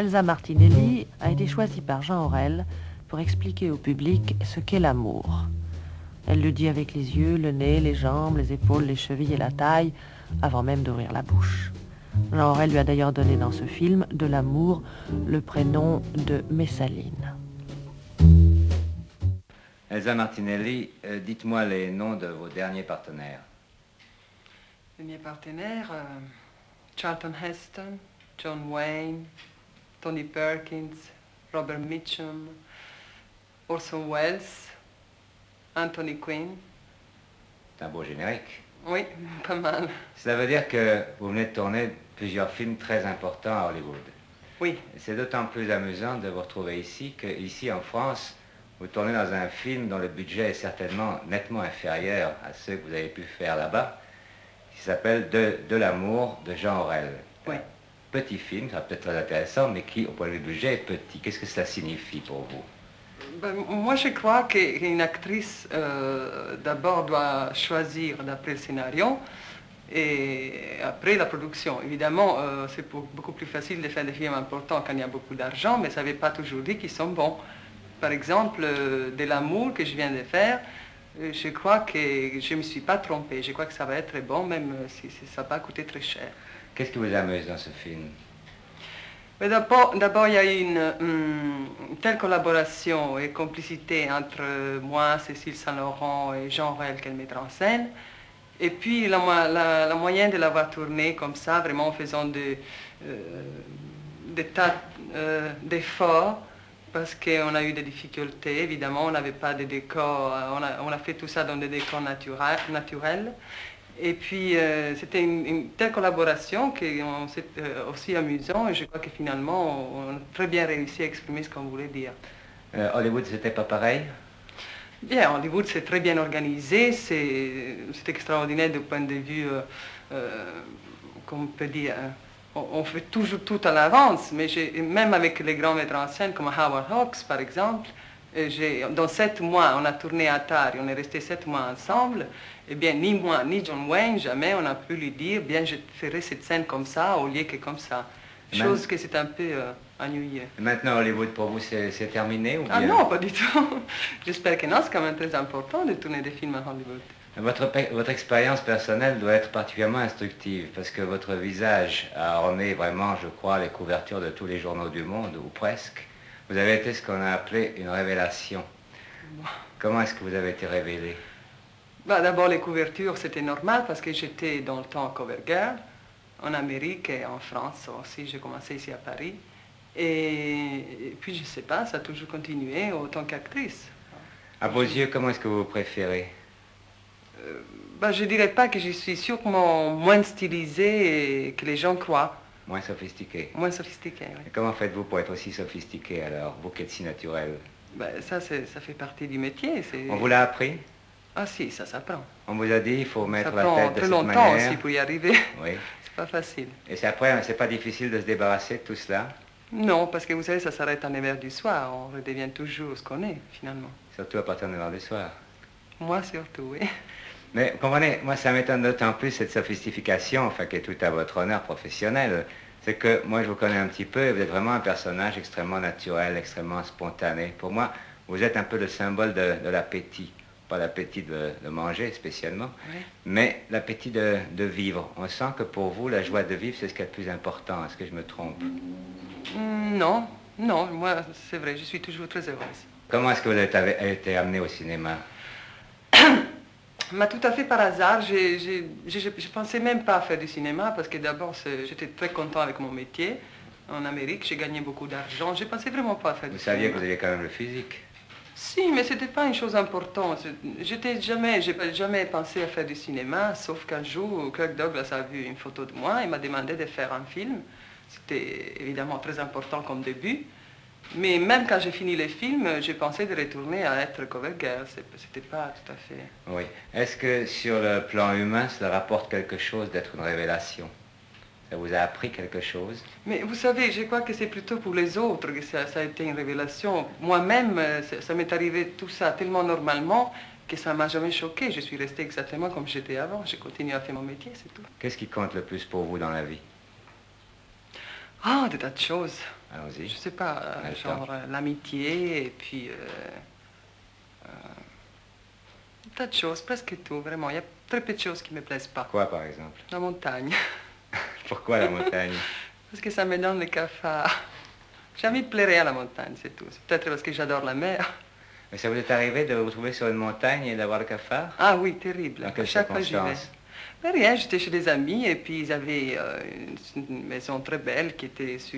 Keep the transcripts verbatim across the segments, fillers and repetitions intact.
Elsa Martinelli a été choisie par Jean Aurel pour expliquer au public ce qu'est l'amour. Elle le dit avec les yeux, le nez, les jambes, les épaules, les chevilles et la taille, avant même d'ouvrir la bouche. Jean Aurel lui a d'ailleurs donné dans ce film, de l'amour, le prénom de Messaline. Elsa Martinelli, euh, dites-moi les noms de vos derniers partenaires. Les partenaires, euh, Charlton Heston, John Wayne, Tony Perkins, Robert Mitchum, Orson Welles, Anthony Quinn. C'est un beau générique. Oui, pas mal. Cela veut dire que vous venez de tourner plusieurs films très importants à Hollywood. Oui. C'est d'autant plus amusant de vous retrouver ici qu'ici en France, vous tournez dans un film dont le budget est certainement nettement inférieur à ceux que vous avez pu faire là-bas, qui s'appelle De, de l'amour de Jean Aurel. Oui. Petit film, ça va peut-être très intéressant, mais qui, au point de vue budget, est petit. Qu'est-ce que cela signifie pour vous? Ben, moi, je crois qu'une actrice, euh, d'abord, doit choisir d'après le scénario et après la production. Évidemment, euh, c'est beaucoup plus facile de faire des films importants quand il y a beaucoup d'argent, mais ça ne veut pas toujours dire qu'ils sont bons. Par exemple, euh, De l'amour que je viens de faire, euh, je crois que je ne me suis pas trompée. Je crois que ça va être très bon, même si, si ça va coûter très cher. Qu'est-ce qui vous amuse dans ce film? D'abord, il y a une, une telle collaboration et complicité entre moi, Cécile Saint-Laurent et Jean Aurel, qui est le metteur en scène. Et puis, la, la, la moyenne de l'avoir tourné comme ça, vraiment en faisant de, euh, des tas euh, d'efforts, parce qu'on a eu des difficultés, évidemment, on n'avait pas de décors, on a, on a fait tout ça dans des décors naturels. naturels. Et puis, euh, c'était une, une telle collaboration que c'est euh, aussi amusant, et je crois que finalement, on a très bien réussi à exprimer ce qu'on voulait dire. Euh, Hollywood, c'était pas pareil? Bien, Hollywood, c'est très bien organisé, c'est extraordinaire du point de vue, euh, euh, comment on peut dire, on, on fait toujours tout à l'avance, mais même avec les grands metteurs en scène comme Howard Hawks, par exemple, dans sept mois, on a tourné à Atari, on est resté sept mois ensemble. Eh bien, ni moi, ni John Wayne, jamais on a pu lui dire, bien, je ferai cette scène comme ça, au lieu que comme ça. Chose que c'est un peu euh, ennuyeux. Maintenant, Hollywood, pour vous, c'est terminé ou bien? Ah non, pas du tout. J'espère que non, c'est quand même très important de tourner des films à Hollywood. Votre, votre expérience personnelle doit être particulièrement instructive, parce que votre visage a orné vraiment, je crois, les couvertures de tous les journaux du monde, ou presque. Vous avez été ce qu'on a appelé une révélation. Bon. Comment est-ce que vous avez été révélé? Bah, d'abord, les couvertures, c'était normal parce que j'étais dans le temps cover girl, en Amérique et en France aussi. J'ai commencé ici à Paris. Et, et puis, je ne sais pas, ça a toujours continué en tant qu'actrice. À vos yeux, comment est-ce que vous préférez? euh, bah, Je ne dirais pas que je suis sûrement moins stylisée que les gens croient. Moins sophistiqué. Moins sophistiqué, oui. Et comment faites-vous pour être aussi sophistiqué alors, vous qui êtes si naturel? Ben, ça, ça fait partie du métier. On vous l'a appris? Ah si, ça s'apprend. On vous a dit il faut mettre ça la tête de cette manière? Ça prend très longtemps aussi pour y arriver. Oui. C'est pas facile. Et c'est après, c'est pas difficile de se débarrasser de tout cela? Non, parce que vous savez, ça s'arrête à neuf heures du soir. On redevient toujours ce qu'on est, finalement. Surtout à partir de neuf heures du soir? Moi surtout, oui. Mais comprenez, moi ça m'étonne d'autant plus cette sophistication, enfin qui est tout à votre honneur professionnel. C'est que moi je vous connais un petit peu et vous êtes vraiment un personnage extrêmement naturel, extrêmement spontané. Pour moi, vous êtes un peu le symbole de, de l'appétit. Pas l'appétit de, de manger spécialement, oui. Mais l'appétit de, de vivre. On sent que pour vous, la joie de vivre, c'est ce qui est le plus important. Est-ce que je me trompe? Mm, non, non, moi c'est vrai, je suis toujours très heureuse. Comment est-ce que vous avez été amené au cinéma? Mais tout à fait par hasard, je ne pensais même pas à faire du cinéma parce que d'abord j'étais très content avec mon métier. En Amérique, j'ai gagné beaucoup d'argent, je ne pensais vraiment pas à faire vous du cinéma. Vous saviez que vous aviez quand même le physique? Si, mais ce n'était pas une chose importante. J'étais jamais, j'ai jamais pensé à faire du cinéma, sauf qu'un jour, Kirk Douglas a vu une photo de moi et m'a demandé de faire un film. C'était évidemment très important comme début. Mais même quand j'ai fini le film, j'ai pensé de retourner à être cover girl. C'était pas tout à fait... Oui. Est-ce que sur le plan humain, cela rapporte quelque chose d'être une révélation? Ça vous a appris quelque chose? Mais vous savez, je crois que c'est plutôt pour les autres que ça, ça a été une révélation. Moi-même, ça, ça m'est arrivé tout ça tellement normalement que ça ne m'a jamais choqué. Je suis restée exactement comme j'étais avant. J'ai continué à faire mon métier, c'est tout. Qu'est-ce qui compte le plus pour vous dans la vie? Ah, oh, des tas de choses. Allons-y. Je sais pas, euh, Attends. genre euh, l'amitié et puis euh, euh, un tas de choses, presque tout, vraiment. Il y a très peu de choses qui me plaisent pas. Quoi, par exemple? La montagne, Pourquoi la montagne? parce que ça me donne le cafard. Jamais de plairer à la montagne, c'est tout. C'est peut-être parce que j'adore la mer. Mais ça vous est arrivé de vous retrouver sur une montagne et d'avoir le cafard? Ah oui, terrible. Dans quelles Chaque fois j'y vais. circonstances? Mais rien, j'étais chez des amis et puis ils avaient euh, une, une maison très belle qui était sur,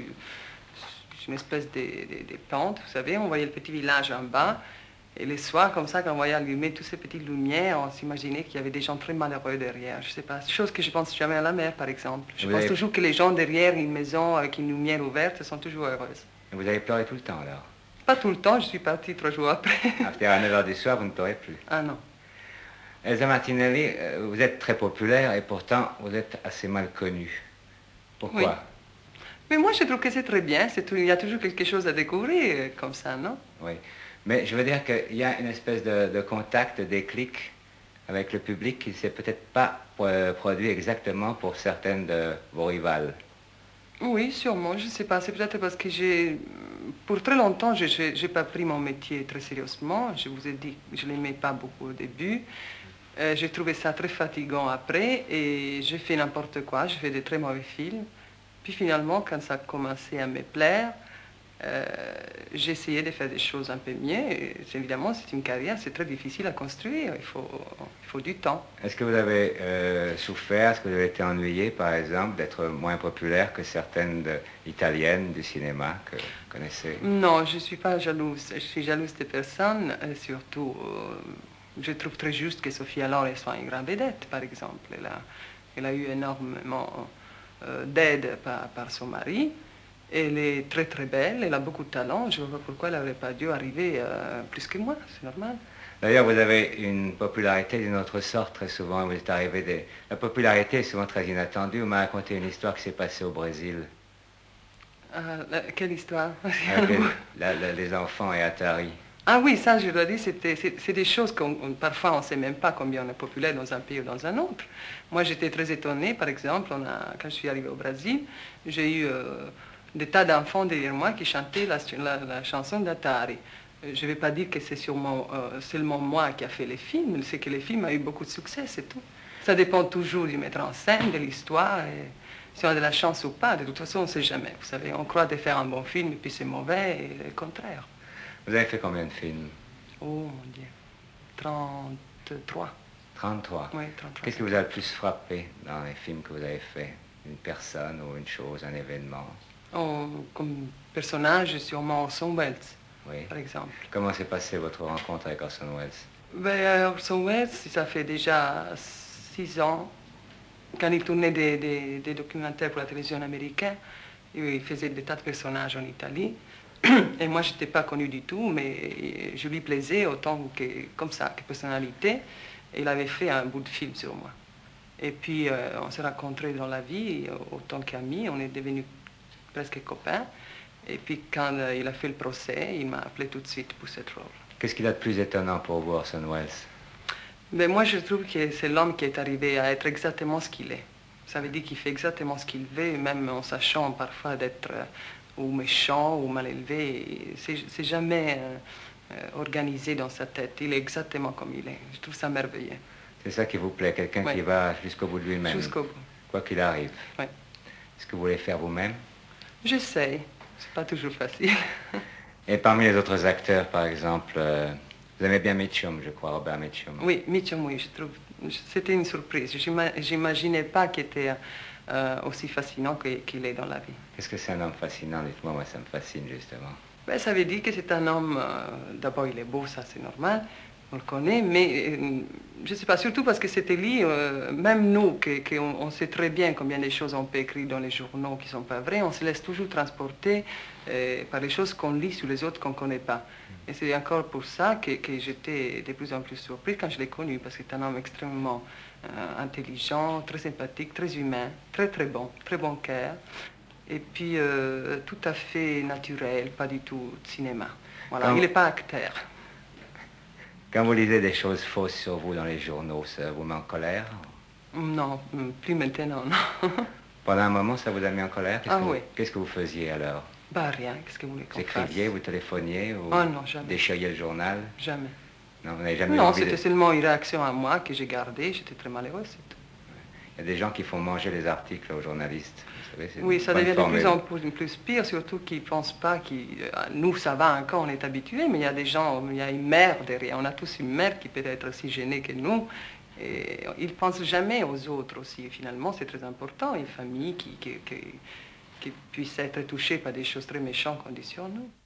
sur une espèce de, de, de pente, vous savez, on voyait le petit village en bas. Et les soirs, comme ça, quand on voyait allumer toutes ces petites lumières, on s'imaginait qu'il y avait des gens très malheureux derrière. Je sais pas, chose que je pense jamais à la mer, par exemple. Je Vous pense avez- toujours que les gens derrière une maison avec une lumière ouverte sont toujours heureuses. Et vous avez pleuré tout le temps, alors? Pas tout le temps, je suis partie trois jours après. Après, à neuf heures du soir, vous ne pleurez plus. Ah non. Elsa Martinelli, euh, vous êtes très populaire et pourtant vous êtes assez mal connue. Pourquoi? Oui. Mais moi, je trouve que c'est très bien. C'est tout- il y a toujours quelque chose à découvrir euh, comme ça, non? Oui. Mais je veux dire qu'il y a une espèce de, de contact, de déclic avec le public qui ne s'est peut-être pas euh, produit exactement pour certaines de vos rivales. Oui, sûrement, je ne sais pas. C'est peut-être parce que j'ai, pour très longtemps, je n'ai pas pris mon métier très sérieusement. Je vous ai dit que je ne l'aimais pas beaucoup au début. Euh, j'ai trouvé ça très fatigant après et j'ai fait n'importe quoi. J'ai fait de très mauvais films. Puis finalement, quand ça a commencé à me plaire, euh, j'ai essayé de faire des choses un peu mieux. Et évidemment, c'est une carrière, c'est très difficile à construire. Il faut, il faut du temps. Est-ce que vous avez euh, souffert, est-ce que vous avez été ennuyé, par exemple, d'être moins populaire que certaines de- italiennes du cinéma que vous connaissez? Non, je ne suis pas jalouse. Je suis jalouse de personne. Et surtout, euh, je trouve très juste que Sophie Loren soit une grande vedette, par exemple. Elle a, elle a eu énormément euh, d'aide par, par son mari. Elle est très très belle, elle a beaucoup de talent. Je ne vois pas pourquoi elle n'aurait pas dû arriver euh, plus que moi, c'est normal. D'ailleurs, vous avez une popularité d'une autre sorte très souvent. Vous êtes arrivé des... La popularité est souvent très inattendue. Vous m'avez raconté une histoire qui s'est passée au Brésil. Euh, la- quelle histoire? Avec les, la- la- les enfants et Atari. Ah oui, ça, je dois dire, c'était- c'est c'est des choses qu'on on- parfois on ne sait même pas combien on est populaire dans un pays ou dans un autre. Moi, j'étais très étonnée, par exemple, on a, quand je suis arrivée au Brésil, j'ai eu euh, des tas d'enfants derrière moi qui chantaient la, la- la chanson d'Atari. Euh, Je ne vais pas dire que c'est sûrement euh, seulement moi qui a fait les films, c'est que les films ont eu beaucoup de succès, c'est tout. Ça dépend toujours du metteur en scène, de l'histoire, et si on a de la chance ou pas. De toute façon, on ne sait jamais. Vous savez, on croit de faire un bon film et puis c'est mauvais, et le contraire. Vous avez fait combien de films? Oh mon Dieu. trente-trois. trente-trois. Oui, trente-trois. Qu'est-ce qui vous a le plus frappé dans les films que vous avez faits? Une personne ou une chose, un événement? Oh, comme personnage, sûrement Orson Welles, Oui. par exemple. Comment s'est passée votre rencontre avec Orson Welles? Ben, Orson Welles, ça fait déjà six ans, quand il tournait des, des- des documentaires pour la télévision américaine, il faisait des tas de personnages en Italie. Et moi, je n'étais pas connue du tout, mais je lui plaisais autant que, comme ça, que personnalité. Et il avait fait un bout de film sur moi. Et puis, euh, on s'est rencontrés dans la vie, autant qu'amis, on est devenus presque copains. Et puis, quand euh, il a fait le procès, il m'a appelé tout de suite pour cette rôle. Qu'est-ce qu'il a de plus étonnant pour vous, Orson Welles? Mais moi, je trouve que c'est l'homme qui est arrivé à être exactement ce qu'il est. Ça veut dire qu'il fait exactement ce qu'il veut, même en sachant parfois d'être euh, ou méchant ou mal élevé. C'est c'est jamais euh, euh, organisé dans sa tête. Il est exactement comme il est. Je trouve ça merveilleux. C'est ça qui vous plaît, quelqu'un Oui. qui va jusqu'au bout de lui-même, Jusqu'au bout. quoi qu'il arrive. Oui. Est-ce que vous voulez faire vous-même? J'essaye. C'est pas toujours facile. Et parmi les autres acteurs, par exemple, euh, vous aimez bien Mitchum, je crois, Robert Mitchum. Oui, Mitchum, oui, je trouve. C'était une surprise. Je n'imaginais pas qu'il était euh, aussi fascinant que- qu'il est dans la vie. Qu'est-ce que c'est un homme fascinant? Dites-moi, moi ça me fascine justement. Ben, ça veut dire que c'est un homme, euh, d'abord il est beau, ça c'est normal, on le connaît, mais euh, je ne sais pas, surtout parce que c'était lui, euh, même nous, que, que on, on sait très bien combien de choses on peut écrire dans les journaux qui ne sont pas vraies, on se laisse toujours transporter euh, par les choses qu'on lit sur les autres qu'on ne connaît pas. Et c'est encore pour ça que, que j'étais de plus en plus surprise quand je l'ai connu, parce que c'est un homme extrêmement euh, intelligent, très sympathique, très humain, très très bon, très bon cœur. Et puis euh, tout à fait naturel, pas du tout de cinéma. Voilà, Quand- il n'est pas acteur. Quand vous lisez des choses fausses sur vous dans les journaux, ça vous met en colère? Non, plus maintenant, non. Pendant un moment, ça vous a mis en colère? Qu'est-ce Ah que vous- oui. Qu'est-ce que vous faisiez alors? Bah rien, qu'est-ce que vous voulez qu'on Vous fasse? écriviez, vous téléphoniez, ou Oh non, jamais. déchiriez le journal? Jamais. Non, vous n'avez jamais eu Non, envie c'était de... seulement une réaction à moi que j'ai gardée, j'étais très malheureuse, c'est tout. Il y a des gens qui font manger les articles aux journalistes. Vous savez, c'est une Oui, ça bonne devient de formule. plus en plus, plus pire, surtout qu'ils ne pensent pas qu'ils... Nous, ça va encore, on est habitués, mais il y a des gens, il y a une mère derrière. On a tous une mère qui peut être aussi gênée que nous. Et ils ne pensent jamais aux autres aussi. Finalement, c'est très important, une famille qui, qui, qui, qui puisse être touchée par des choses très méchantes comme disons nous.